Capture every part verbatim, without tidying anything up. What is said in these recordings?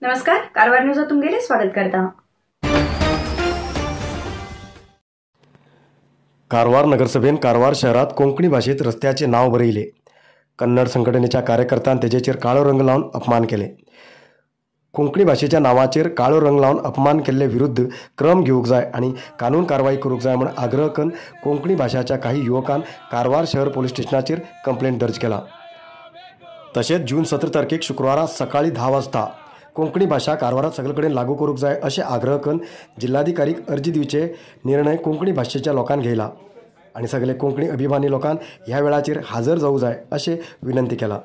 नमस्कार, कारवार न्यूज तुमगेले स्वागत करता। कारवार नगरसभेन कारवार शहरात कोंकणी भाषेत रस्त्याचे नाव बरयले। कन्नड संघटनेच्या कार्यकर्त्यान तेजेचेर काळो रंग लावन अपमान केले। कोंकणी भाषेच्या नावाचेर काळो रंग लावन अपमान केल्ले विरुद्ध क्रम घेवूंक जाय आणि कानून कारवाई करूंक जाय म्हूण आग्रह करून कोंकणी भाषाच्या काही युवकान कारवार शहर पोलीस स्टेशनाचेर कंप्लेंट दर्ज केला। तशेंच जून सतरा तारखेक शुक्रवारा सकाळी धा वाजता कोंकणी भाषा कारवारात सगळे कडेन लागू करूंक जाय अशें आग्रह करून जिल्हाधिकारीक अर्जी दिवचे निर्णय कोंकणी भाषेच्या लोकांन घेयला आणि सगळे कोंकणी अभिमानी लोकांन ह्या वेळाचेर हजर जावूं जाय अशें विनंती केला।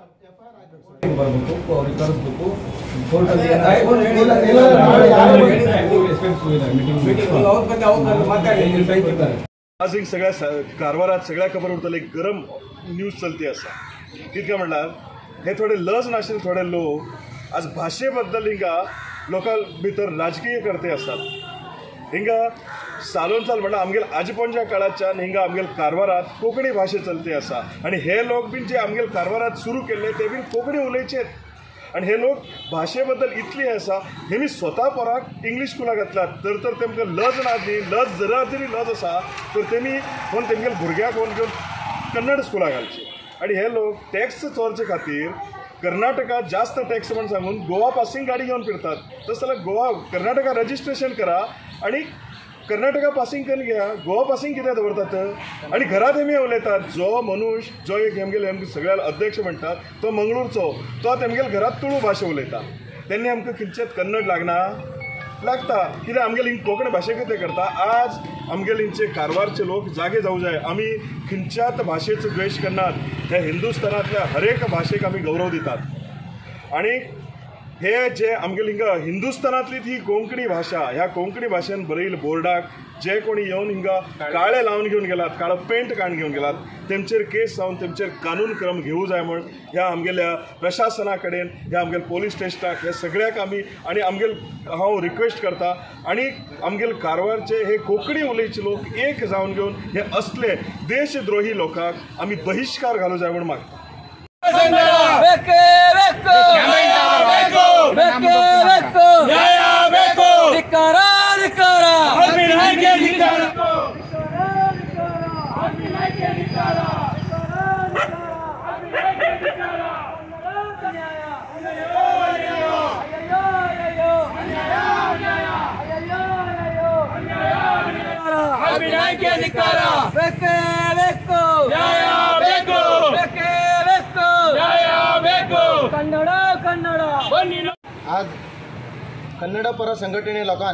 आज एक सगळ्या कारवारात सगळ्या खबर उरतले गरम न्यूज चलती आसा। कितें म्हणल्यार हे थोडे लज नाशिल्ले थोडे लोक आज भाशे बद्दल हिंगा लोकां भितर राजकीय करते असतात। हिंगा सालोन साल म्हणल्यार आमगेल आजपणच्या काळाच्यान हिंगा आमगेल कारवारात कोंकणी भाशे चलते आसा आणि हे लोक बीन जे आमगेल कारवारात सुरू केल्ले ते बीन कोंकणी उलयचेत आणि हे लोक भाशे बद्दल इतले आसा हेमी स्वता पोराक इंग्लीश स्कुलाक घातल्यात तर तर तेमकां लज ना न्ही, लज जरा तरी लज आसा तर तेमी कोण तेमगेल भुरग्याक कोण घेवन कन्नड स्कुलाक घालचे आणि हे लोक टॅक्स चोरचे खातीर कर्नाटकात जास्त टॅक्स म्हणून सांगून गोवा पासिंग गाडी घेऊन फिरतात। तसं जाल्यार गोवा कर्नाटका रजिस्ट्रेशन करा आणि कर्नाटका पासिंग करून घ्या। गोवा पासिंग कित्याक दवरतात आणि घरात हेमी उलयतात। जो मनुष्य जो एक हेमगेले आमकां सगळ्या अध्यक्ष म्हणटात तो मंगळूरचो तो तेमगेल घरात तुळू भाशा उलयता तेन्ना आमकां खंयचेच कन्नड लागना लागता कित्याक आमगेली कोंकणी भाशेक ते करता। आज आमगेलींचे कारवारचे लोक जागे जावं जाय। आमी खंयच्याच भाशेचो द्वेश करनात। हे हिंदुस्थानांतल्या हरेक भाशेक आमी गौरव दितात आणि हे जे आमगेली हिंगा हिंदुस्थानांतली ही कोंकणी भाशा ह्या कोंकणी भाशेन बरयले बोर्डाक जे कोणी येवन हिंगा काळे लावन घेवन गेलात, काळो पेंट काडून घेवन गेलात तेमचेर केस जावन तेमचेर कानून क्रम घेवूं जाय म्हण ह्या आमगेल्या प्रशासना कडेन ह्या आमगेल पोलीस स्टेशनाक हे सगळ्याक आमी आणि आमगेल हांव रिक्वेस्ट करता आणि आमगेल कारवारचे हे कोंकणी उलयचे लोक एक जावन घेवन हे असले देशद्रोही लोकांक आमी बहिष्कार घालूं जाय म्हण मागता। आज कन्नड पर संघटने लोकान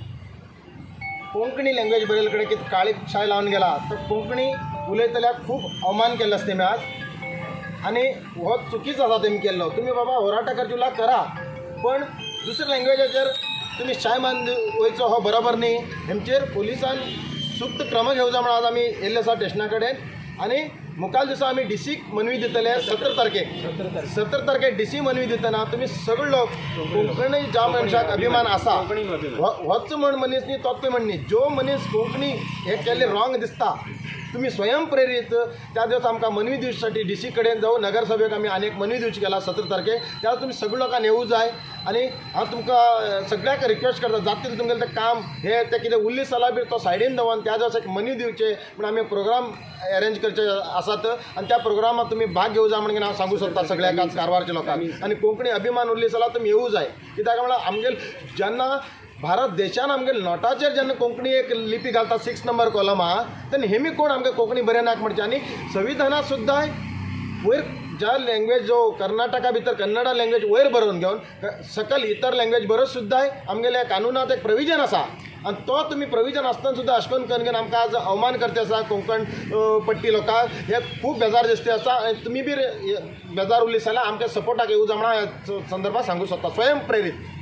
कोंकणी लँग्वेज बरयले कडेन कितें काळी शाय लावन गेला तर कोंकणी उलयतल्याक खूब अवमान केल्लो आसा तेमी आज आनी हो चुकीचो आसा तेमी केल्लो। तुमी बाबा होराटा करचुला करा पण दुसऱ्या लँग्वेजाचेर तुमी शाय मान वयचो हो बरोबर न्ही। हेमचेर पुलिसान सूक्त क्रम घेवचो म्हण आज आमी येयल्ले आसा स्टेशना कडेन आनी मुखाल दिसा आमी डीसीक मनवी दितले सतरा तारखेक सतरा तारखेक डीसी मनवी दितना तुमी सगळे लोक कोंकणी ज्या मनशाक अभिमान आसा होच म्हण मनीस न्ही तोच म्हण न्ही जो मनीस कोंकणी हे केल्ले रॉंग दिसता तुम्ही स्वयं प्रेरीत त्या दिवस आमकां मनवी दिवच्यासाठी डी सी कडेन जाऊन नगरसभेक आमी आनी एक मनवी दिवची केला सतरा तारखेक त्या तुमी सगळे लोकांनी येवूं जाय आनी हांव तुमकां सगळ्याक रिक्वेस्ट करता जातलें तुमगेलें तें काम हे तें कितें उरलीं जाल्यार बी तो सायडीन दवरून त्या दिवस एक मनवी दिवचे म्हण आमी प्रोग्राम अरेंज करचे आसात आनी त्या प्रोग्रामात तुमी भाग घेवं जाय म्हणून हांव सांगू सोदता सगळ्याक आज कारवारच्या लोकांक आनी कोंकणी अभिमान उरली जाल्यार तुमी येवूं जाय कित्याक म्हळ्यार आमगेल जेन्ना भारत देशान आमगे नोटाचेर जेन्ना कोंकणी एक लिपी घालता सिक्स नंबर कॉलम आहा तेन्ना हेमी कोण आमगे कोंकणी बरें नाक म्हणचे आनी संविधानात सुद्दां वयर ज्या लँग्वेज जो कर्नाटका भितर कन्नडा लँग्वेज वयर बरोवन घेवन सकल इतर लँग्वेज बरोवन सुद्दां आमगेल्या कानुनात एक प्रोविजन आसा आनी तो तुमी प्रोविजन आसतना सुद्दां अशें करून करून आमकां आज अवमान करते आसा कोंकण पट्टी लोकांक हे खूब बेजार दिसते आसा आनी तुमी बी बेजार उरली जाल्यार आमच्या सपोर्टाक येवं जाय म्हणून ह्या संदर्भात सांगू सोदता स्वयं प्रेरीत।